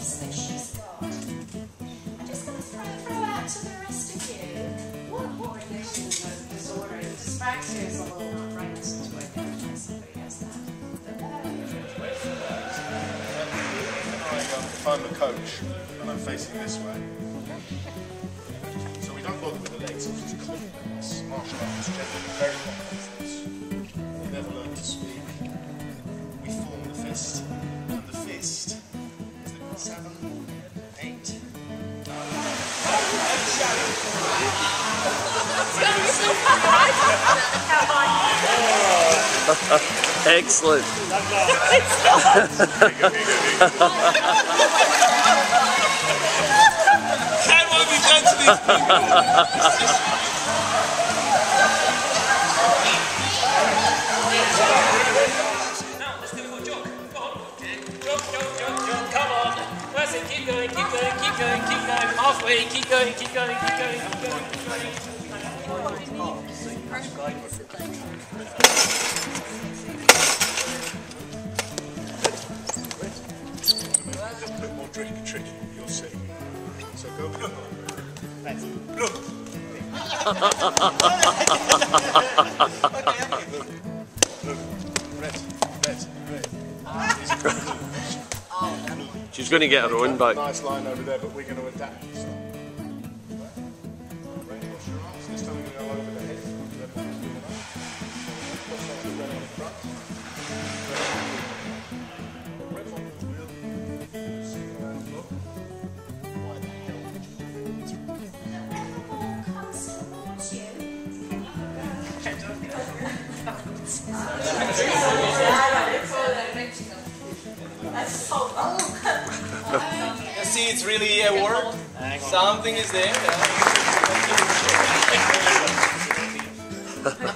voice that she's got. I'm just going to throw out to the rest of you. What relation is a disorder? Dyspraxia is a little not right to work out why somebody has that. If I'm the coach and I'm facing this way, so we don't bother with the legs, it's just confidence. Martial arts generally very confidence. We never learn to speak. We form the fist, and the fist is the 7, 8. Excellent. Can what we've done to these people? Now, let's do a little jog. Go on. Jog. Come on. That's it. Keep going. Halfway. Keep going. Just a bit more tricky, you'll see. So go look. That's it. Look. Red. She's going to get her own back. Nice line over there, but we're going to adapt. This time we're going to go over the head. You see, it's really a work. Something is there.